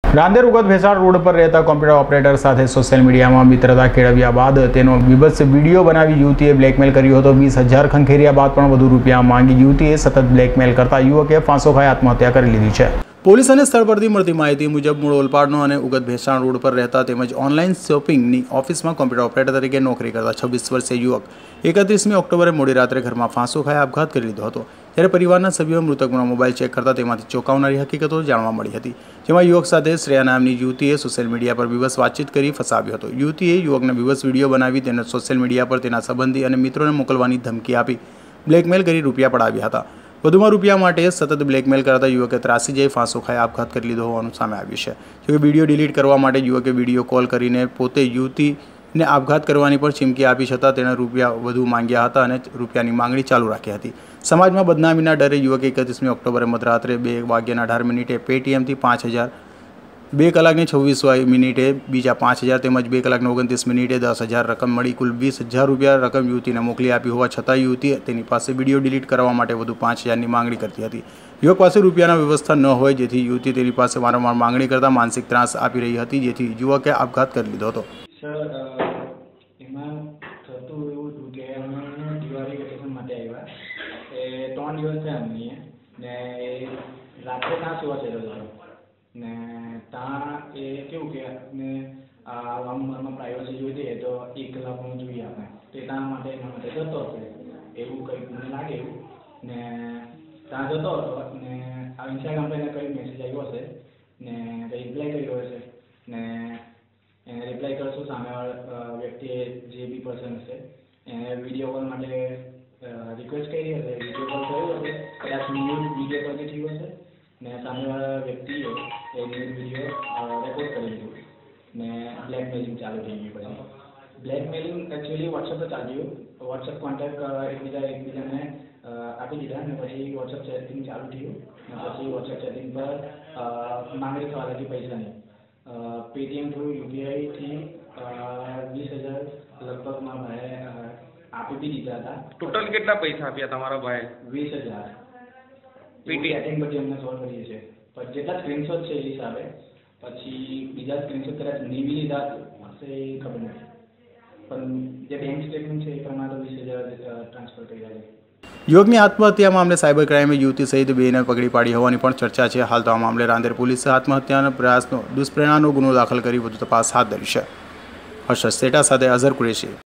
Rander Ugat Bhesan road પર રહેતા computer operator સાથે સોશિયલ મીડિયામાં મિત્રતા કેળવ્યા બાદ તેનો વિભત્સ વિડીયો બનાવી યુવતીએ બ્લેકમેલ કર્યો હતો। 20,000 ખંખેર્યા બાદ પણ વધુ રૂપિયા માંગી યુવતીએ સતત બ્લેકમેલ કરતા યુવકે ફાંસો ખાઈ આત્મહત્યા કરી લીધી છે। પોલીસ અને સ્થળ પરથી મળતી માહિતી મુજબ મૂળ ઓલપાડનો અને ઉગત ભેસાણ રોડ પર રહેતા તેમજ ઓનલાઈન શોપિંગની ઓફિસમાં કોમ્પ્યુટર ઓપરેટર તરીકે નોકરી કરતા 26 વર્ષીય યુવક 31મી ઓક્ટોબરે મોડી રાત્રે ઘરમાં ફાંસો ખાઈ આપઘાત કરી લીધો હતો। ત્યારે પરિવારના સભ્યોએ મૃતકનો મોબાઈલ ચેક કરતા તેમાંથી ચોંકાવનારી હકીકતો જાણવા મળી હતી, જેમાં યુવક સાથે શ્રેયા નામની યુવતીએ સોશિયલ મીડિયા પર વિવશ વાતચીત કરી ફસાવ્યો હતો। યુવતીએ યુવકને વિવશ વિડીયો બનાવી તેને સોશિયલ મીડિયા પર તેના સંબંધી અને મિત્રોને મોકલવાની ધમકી આપી બ્લેકમેલ કરી રૂપિયા પડાવ્યા હતા। વધુમાં રૂપિયા માટે સતત બ્લેકમેલ કરતા યુવકે ત્રાસી જઈ ફાંસો ખાઈ આપઘાત કરી લીધો હોવાનું સામે આવ્યું છે। જોકે વિડીયો ડિલીટ કરવા માટે યુવકે વિડીયો કોલ કરીને પોતે યુવતીને આપઘાત કરવાની પણ ચીમકી આપી છતાં તેણે રૂપિયા વધુ માંગ્યા હતા અને રૂપિયાની માંગણી ચાલુ રાખી હતી। સમાજમાં બદનામીના ડરે યુવકે 31મી ઓક્ટોબરે મધરાત્રે 2:18 પેટીએમથી 5,000, 2 કલાકને 26 મિનિટે બીજા 5,000 તેમજ 2 કલાકને 29 મિનિટે 10,000 રકમ મળી કુલ 20,000 રૂપિયા રકમ યુવતીને મોકલી આપી હોવા છતાં યુવતી તેની પાસે વિડીયો ડિલીટ કરવા માટે વધુ 5,000ની માંગણી કરતી હતી। યુવક પાસે રૂપિયાના વ્યવસ્થા ન હોય જેથી યુવતી તેની પાસે વારંવાર માંગણી કરતા માનસિક ત્રાસ આપી રહી હતી, જેથી યુવકે આપઘાત કરી લીધો હતો। રાત્રે ત્યાં સુવા ચડ્યો હતો ને ત્યાં એ કેવું કે ને આમાં પ્રાઇવસી જોઈતી તો 1 કલાકનું જોઈએ આપણે તે ત્યાં માટે એના માટે જતો હતો એવું કંઈક મને લાગે એવું ને ત્યાં જતો હતો ને આ ઇન્સ્ટાગ્રામ પર એને કંઈક મેસેજ આવ્યો હશે ને રિપ્લાય કર્યો હશે ને એને રિપ્લાય કરશું સામેવાળા વ્યક્તિએ જે બી પર્સન હશે એને વિડીયો કોલ માટે રિક્વેસ્ટ કરી હશે, વિડીયો કોલ કર્યો હશે, કદાચ ન્યૂઝ વિડીયો પરથી થયું હશે ને સામેવાળા વ્યક્તિએ એ ન્યૂઝ વિડીયો રેકોર્ડ કરી દીધું ને બ્લેકમેલિંગ ચાલુ થઈ ગયું। પછી બ્લેકમેલિંગ એકચ્યુઅલી વોટ્સઅપ પર ચાલ્યું, વોટ્સઅપ કોન્ટેક્ટ એકબીજાને આપી દીધા ને પછી વોટ્સઅપ ચેટિંગ ચાલુ થયું ને પછી વોટ્સઅપ ચેટિંગ પર માંગણી થવા લાગી પૈસાની। પેટીએમ થ્રુ યુપીઆઈથી 20,000 લગભગ મારા ભાઈએ આપી બી દીધા હતા। ટોટલ કેટલા પૈસા આપ્યા તમારા ભાઈ? 20,000 પેટીએમ પછી અમને સોલ્વ કરીએ છીએ પણ જેટલા સ્ક્રીનશોટ છે એ હિસાબે પછી બીજા સ્ક્રીનશોટ કદાચ નીવી લીધા હશે એ ખબર નથી પણ જે બેંક સ્ટેટમેન્ટ છે એ પ્રમાણે તો 20,000 ટ્રાન્સફર કર્યા છે। યુવકની આત્મહત્યા મામલે સાયબર ક્રાઇમે યુવતી સહિત બેને પકડી પાડી હોવાની પણ ચર્ચા છે। હાલ તો આ મામલે રાંદેર પોલીસે આત્મહત્યાના પ્રયાસનો દુષ્પ્રેરણાનો ગુનો દાખલ કરી વધુ તપાસ હાથ ધરી છે। હર્ષદ સેટા સાથે અઝર કુરેશી।